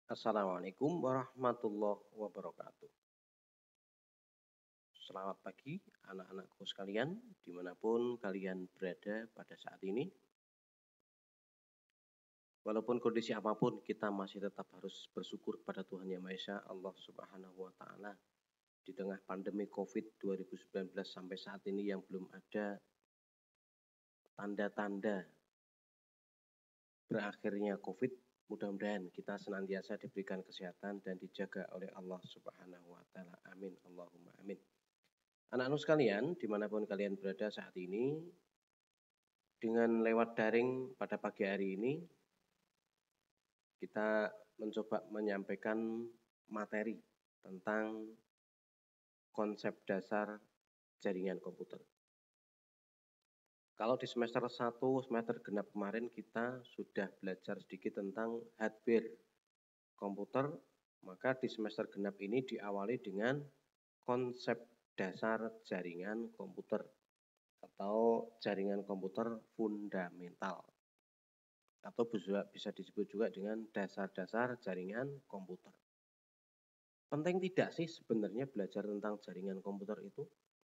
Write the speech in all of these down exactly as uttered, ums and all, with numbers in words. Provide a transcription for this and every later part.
Assalamualaikum warahmatullahi wabarakatuh. Selamat pagi anak-anakku sekalian, dimanapun kalian berada pada saat ini. Walaupun kondisi apapun, kita masih tetap harus bersyukur pada Tuhan Yang Maha Esa, Allah Subhanahu wa Ta'ala. Di tengah pandemi COVID dua ribu sembilan belas sampai saat ini yang belum ada tanda-tanda berakhirnya COVID, mudah-mudahan kita senantiasa diberikan kesehatan dan dijaga oleh Allah Subhanahu wa Ta'ala. Amin. Allahumma amin. Anak-anak sekalian, dimanapun kalian berada saat ini, dengan lewat daring pada pagi hari ini, kita mencoba menyampaikan materi tentang konsep dasar jaringan komputer. Kalau di semester satu, semester genap kemarin kita sudah belajar sedikit tentang hardware komputer, maka di semester genap ini diawali dengan konsep dasar jaringan komputer atau jaringan komputer fundamental, atau bisa disebut juga dengan dasar-dasar jaringan komputer. Penting tidak sih sebenarnya belajar tentang jaringan komputer itu?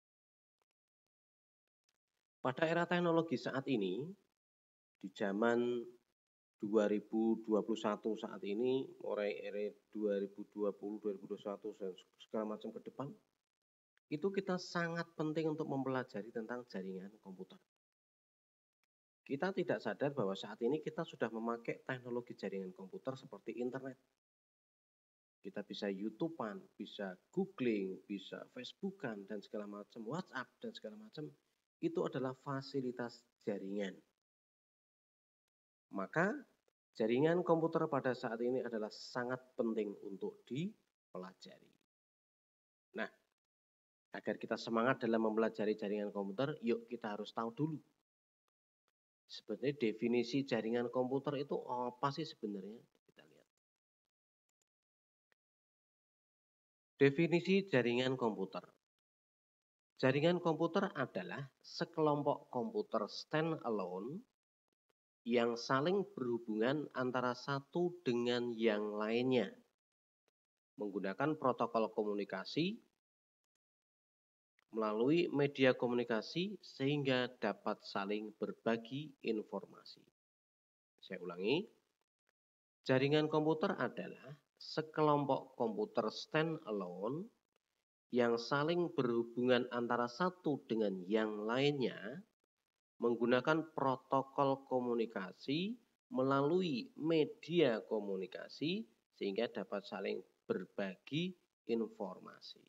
Pada era teknologi saat ini, di zaman dua ribu dua puluh satu saat ini, mulai era dua ribu dua puluh, dua ribu dua puluh satu, dan segala macam ke depan, itu kita sangat penting untuk mempelajari tentang jaringan komputer. Kita tidak sadar bahwa saat ini kita sudah memakai teknologi jaringan komputer seperti internet. Kita bisa YouTubean, bisa googling, bisa Facebookan, dan segala macam, WhatsApp, dan segala macam. Itu adalah fasilitas jaringan. Maka jaringan komputer pada saat ini adalah sangat penting untuk dipelajari. Nah, agar kita semangat dalam mempelajari jaringan komputer, yuk kita harus tahu dulu. Sebenarnya definisi jaringan komputer itu apa sih sebenarnya? Kita lihat. Definisi jaringan komputer. Jaringan komputer adalah sekelompok komputer standalone yang saling berhubungan antara satu dengan yang lainnya menggunakan protokol komunikasi melalui media komunikasi sehingga dapat saling berbagi informasi. Saya ulangi, jaringan komputer adalah sekelompok komputer standalone yang saling berhubungan antara satu dengan yang lainnya menggunakan protokol komunikasi melalui media komunikasi sehingga dapat saling berbagi informasi.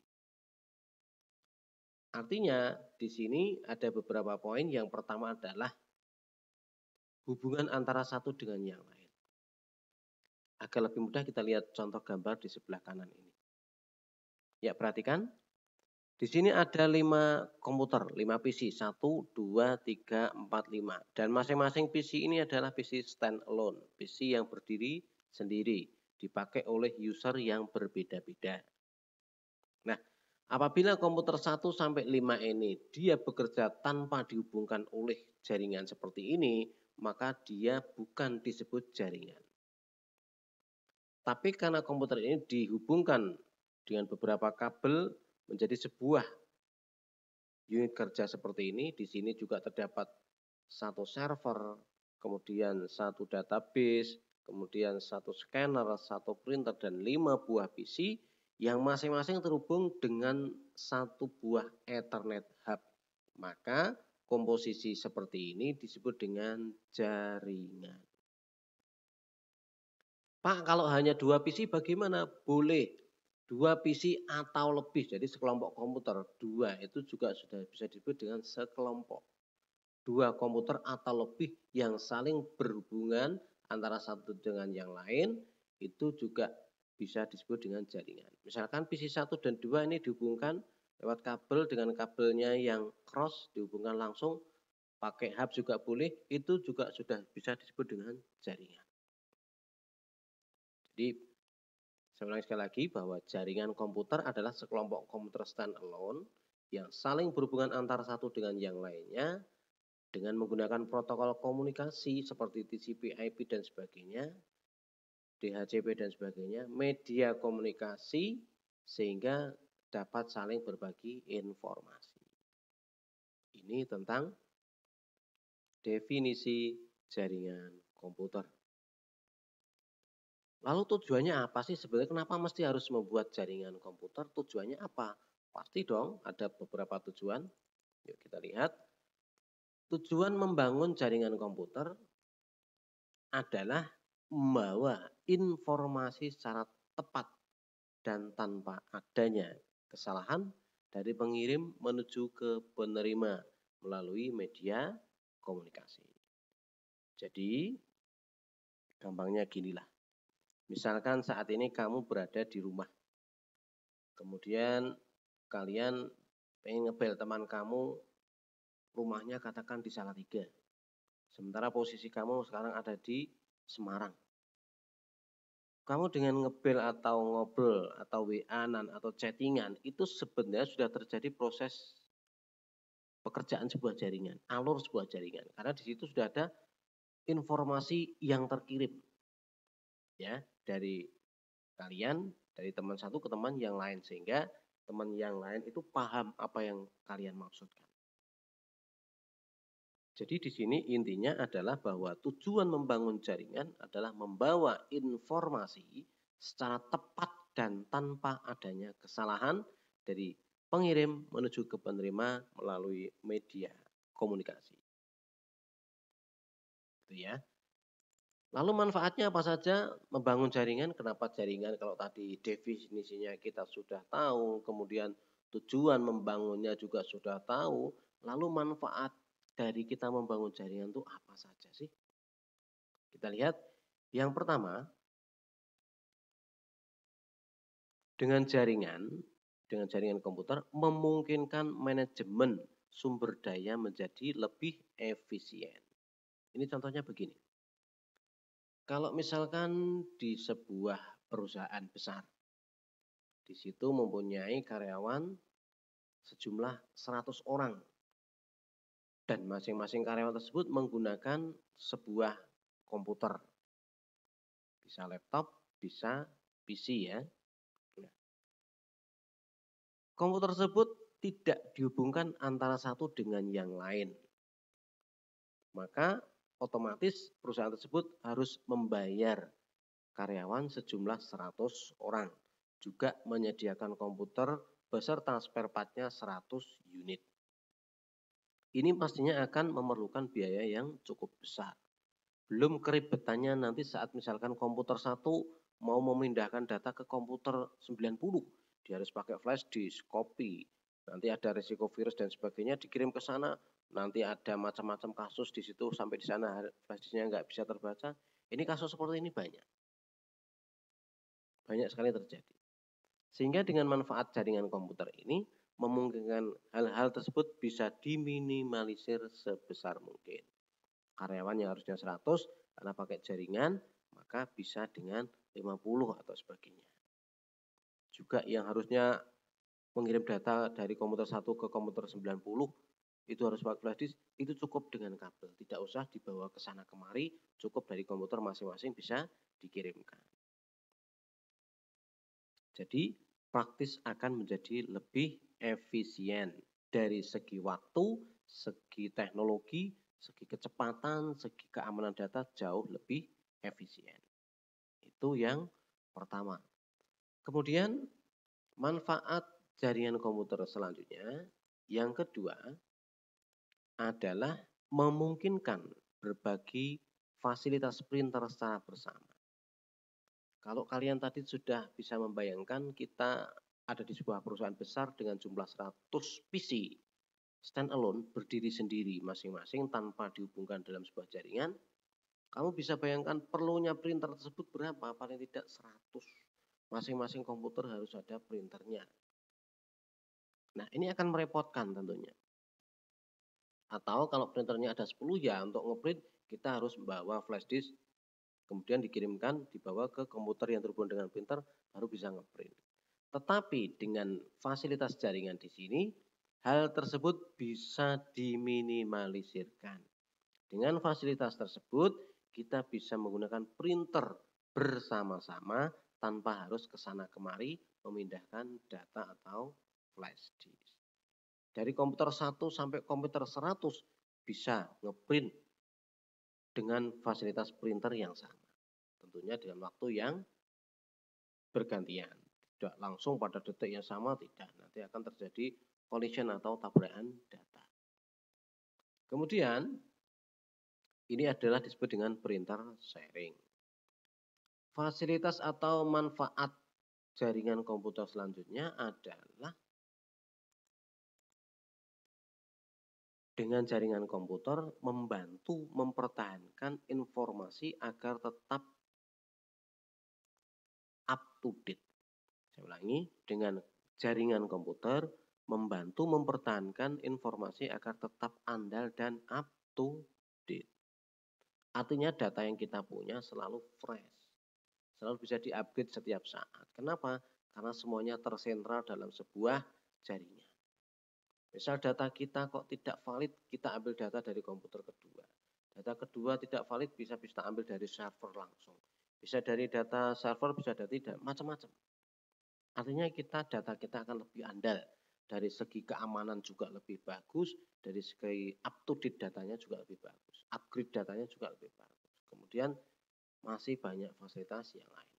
Artinya di sini ada beberapa poin. Yang pertama adalah hubungan antara satu dengan yang lain. Agar lebih mudah kita lihat contoh gambar di sebelah kanan ini. Ya, perhatikan. Di sini ada lima komputer, lima P C, satu, dua, tiga, empat, lima. Dan masing-masing P C ini adalah P C standalone, P C yang berdiri sendiri, dipakai oleh user yang berbeda-beda. Nah, apabila komputer satu sampai lima ini dia bekerja tanpa dihubungkan oleh jaringan seperti ini, maka dia bukan disebut jaringan. Tapi karena komputer ini dihubungkan dengan beberapa kabel menjadi sebuah unit kerja seperti ini, di sini juga terdapat satu server, kemudian satu database, kemudian satu scanner, satu printer, dan lima buah P C yang masing-masing terhubung dengan satu buah Ethernet hub. Maka komposisi seperti ini disebut dengan jaringan. Pak, kalau hanya dua P C bagaimana? Boleh. Dua P C atau lebih, jadi sekelompok komputer. Dua itu juga sudah bisa disebut dengan sekelompok. Dua komputer atau lebih yang saling berhubungan antara satu dengan yang lain, itu juga bisa disebut dengan jaringan. Misalkan P C satu dan dua ini dihubungkan lewat kabel dengan kabelnya yang cross, dihubungkan langsung, pakai hub juga boleh, itu juga sudah bisa disebut dengan jaringan. Jadi, saya ulangi sekali lagi bahwa jaringan komputer adalah sekelompok komputer standalone yang saling berhubungan antara satu dengan yang lainnya dengan menggunakan protokol komunikasi seperti T C P, I P, dan sebagainya D H C P dan sebagainya, media komunikasi sehingga dapat saling berbagi informasi. Ini tentang definisi jaringan komputer. Lalu tujuannya apa sih sebenarnya? Kenapa mesti harus membuat jaringan komputer? Tujuannya apa? Pasti dong ada beberapa tujuan. Yuk kita lihat. Tujuan membangun jaringan komputer adalah membawa informasi secara tepat dan tanpa adanya kesalahan dari pengirim menuju ke penerima melalui media komunikasi. Jadi gampangnya ginilah. Misalkan saat ini kamu berada di rumah. Kemudian kalian pengen ngebel teman kamu, rumahnya katakan di Salatiga. Sementara posisi kamu sekarang ada di Semarang. Kamu dengan ngebel atau ngobrol atau W A-an atau chattingan itu sebenarnya sudah terjadi proses pekerjaan sebuah jaringan, alur sebuah jaringan. Karena di situ sudah ada informasi yang terkirim. Ya, dari kalian, dari teman satu ke teman yang lain sehingga teman yang lain itu paham apa yang kalian maksudkan. Jadi di sini intinya adalah bahwa tujuan membangun jaringan adalah membawa informasi secara tepat dan tanpa adanya kesalahan dari pengirim menuju ke penerima melalui media komunikasi. Itu ya. Lalu manfaatnya apa saja membangun jaringan? Kenapa jaringan? Kalau tadi definisinya kita sudah tahu, kemudian tujuan membangunnya juga sudah tahu, lalu manfaat dari kita membangun jaringan itu apa saja sih? Kita lihat yang pertama, dengan jaringan, dengan jaringan komputer memungkinkan manajemen sumber daya menjadi lebih efisien. Ini contohnya begini. Kalau misalkan di sebuah perusahaan besar, di situ mempunyai karyawan sejumlah seratus orang. Dan masing-masing karyawan tersebut menggunakan sebuah komputer. Bisa laptop, bisa P C ya. Nah, komputer tersebut tidak dihubungkan antara satu dengan yang lain. Maka otomatis perusahaan tersebut harus membayar karyawan sejumlah seratus orang. Juga menyediakan komputer beserta spare part-nya seratus unit. Ini pastinya akan memerlukan biaya yang cukup besar. Belum keribetannya nanti saat misalkan komputer satu mau memindahkan data ke komputer sembilan puluh. Dia harus pakai flash disk, copy. Nanti ada risiko virus dan sebagainya dikirim ke sana. Nanti ada macam-macam kasus di situ sampai di sana flash disknya nggak bisa terbaca. Ini kasus seperti ini banyak. Banyak sekali terjadi. Sehingga dengan manfaat jaringan komputer ini memungkinkan hal-hal tersebut bisa diminimalisir sebesar mungkin. Karyawan yang harusnya seratus karena pakai jaringan maka bisa dengan lima puluh atau sebagainya. Juga yang harusnya mengirim data dari komputer satu ke komputer sembilan puluh itu harus pakai flash disk, itu cukup dengan kabel. Tidak usah dibawa ke sana kemari, cukup dari komputer masing-masing bisa dikirimkan. Jadi praktis akan menjadi lebih efisien dari segi waktu, segi teknologi, segi kecepatan, segi keamanan data jauh lebih efisien. Itu yang pertama. Kemudian manfaat jaringan komputer selanjutnya, yang kedua adalah memungkinkan berbagi fasilitas printer secara bersama. Kalau kalian tadi sudah bisa membayangkan kita ada di sebuah perusahaan besar dengan jumlah seratus P C stand alone berdiri sendiri masing-masing tanpa dihubungkan dalam sebuah jaringan, kamu bisa bayangkan perlunya printer tersebut berapa? Paling tidak seratus. Masing-masing komputer harus ada printernya. Nah, ini akan merepotkan tentunya. Atau kalau printernya ada sepuluh ya untuk ngeprint kita harus membawa flash disk, kemudian dikirimkan, dibawa ke komputer yang terhubung dengan printer, baru bisa ngeprint. Tetapi dengan fasilitas jaringan di sini, hal tersebut bisa diminimalisirkan. Dengan fasilitas tersebut, kita bisa menggunakan printer bersama-sama tanpa harus kesana kemari memindahkan data atau flash disk. Dari komputer satu sampai komputer seratus bisa ngeprint dengan fasilitas printer yang sama. Tentunya dengan waktu yang bergantian. Tidak langsung pada detik yang sama, tidak. Nanti akan terjadi collision atau tabrakan data. Kemudian, ini adalah disebut dengan printer sharing. Fasilitas atau manfaat jaringan komputer selanjutnya adalah dengan jaringan komputer membantu mempertahankan informasi agar tetap up to date. Saya ulangi, dengan jaringan komputer membantu mempertahankan informasi agar tetap andal dan up to date. Artinya data yang kita punya selalu fresh, selalu bisa diupgrade setiap saat. Kenapa? Karena semuanya tersentral dalam sebuah jaringan. Misal data kita kok tidak valid, kita ambil data dari komputer kedua. Data kedua tidak valid, bisa kita ambil dari server langsung. Bisa dari data server, bisa dari macam-macam. Artinya kita data kita akan lebih andal. Dari segi keamanan juga lebih bagus, dari segi up to date datanya juga lebih bagus. Upgrade datanya juga lebih bagus. Kemudian masih banyak fasilitas yang lain.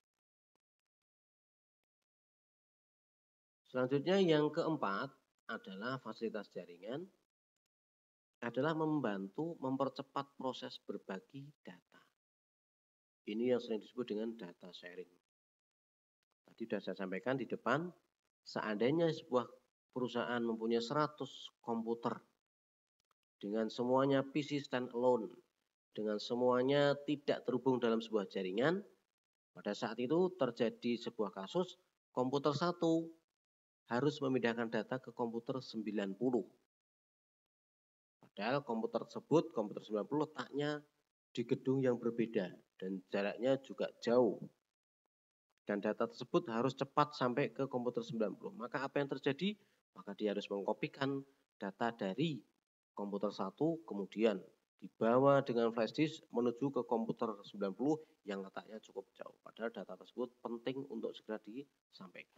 Selanjutnya yang keempat adalah fasilitas jaringan adalah membantu mempercepat proses berbagi data. Ini yang sering disebut dengan data sharing. Tadi sudah saya sampaikan di depan, seandainya sebuah perusahaan mempunyai seratus komputer dengan semuanya P C standalone, dengan semuanya tidak terhubung dalam sebuah jaringan, pada saat itu terjadi sebuah kasus komputer satu harus memindahkan data ke komputer sembilan puluh. Padahal komputer tersebut, komputer sembilan puluh letaknya di gedung yang berbeda dan jaraknya juga jauh. Dan data tersebut harus cepat sampai ke komputer sembilan puluh. Maka apa yang terjadi? Maka dia harus mengkopikan data dari komputer satu kemudian dibawa dengan flash disk menuju ke komputer sembilan puluh yang letaknya cukup jauh. Padahal data tersebut penting untuk segera disampaikan.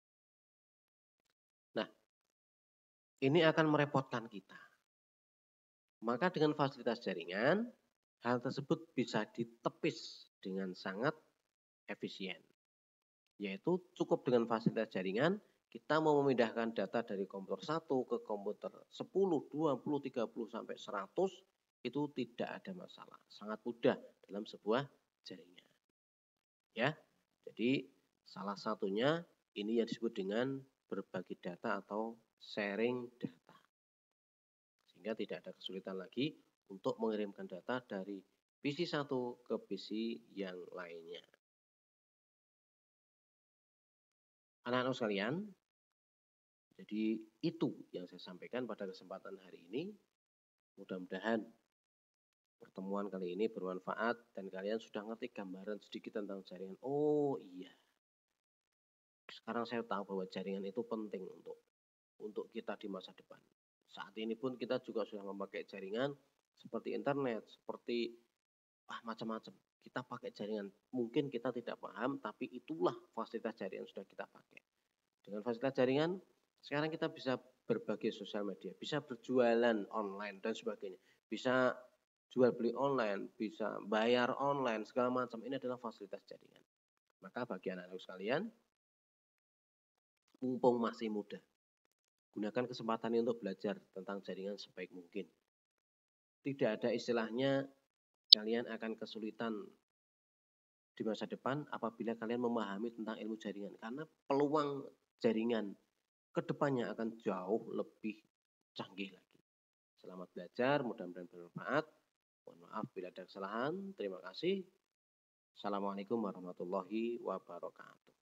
Nah, ini akan merepotkan kita. Maka dengan fasilitas jaringan, hal tersebut bisa ditepis dengan sangat efisien. Yaitu cukup dengan fasilitas jaringan, kita mau memindahkan data dari komputer satu ke komputer sepuluh, dua puluh, tiga puluh, sampai seratus, itu tidak ada masalah. Sangat mudah dalam sebuah jaringan. Ya, jadi salah satunya ini yang disebut dengan berbagi data atau sharing data. Sehingga tidak ada kesulitan lagi untuk mengirimkan data dari P C satu ke P C yang lainnya. Anak-anak sekalian, jadi itu yang saya sampaikan pada kesempatan hari ini. Mudah-mudahan pertemuan kali ini bermanfaat dan kalian sudah ngerti gambaran sedikit tentang jaringan. Oh iya, sekarang saya tahu bahwa jaringan itu penting untuk untuk kita di masa depan. Saat ini pun kita juga sudah memakai jaringan seperti internet, seperti ah macam-macam. Kita pakai jaringan, mungkin kita tidak paham, tapi itulah fasilitas jaringan sudah kita pakai. Dengan fasilitas jaringan, sekarang kita bisa berbagi sosial media, bisa berjualan online dan sebagainya, bisa jual beli online, bisa bayar online, segala macam. Ini adalah fasilitas jaringan. Maka bagi anak-anak sekalian, mumpung masih muda, gunakan kesempatan ini untuk belajar tentang jaringan sebaik mungkin. Tidak ada istilahnya kalian akan kesulitan di masa depan apabila kalian memahami tentang ilmu jaringan. Karena peluang jaringan ke depannya akan jauh lebih canggih lagi. Selamat belajar, mudah-mudahan bermanfaat. Mohon maaf bila ada kesalahan. Terima kasih. Assalamualaikum warahmatullahi wabarakatuh.